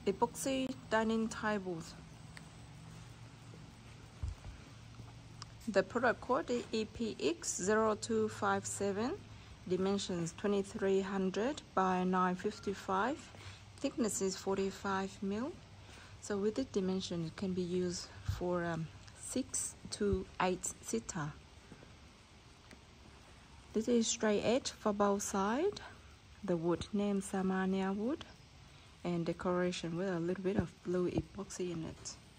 epoxy dining tables. The product code is EPX0257, dimensions 2300 by 955, thickness is 45 mil. So with this dimension, it can be used for 6 to 8 seater. This is straight edge for both sides. The wood named Samania wood, and decoration with a little bit of blue epoxy in it.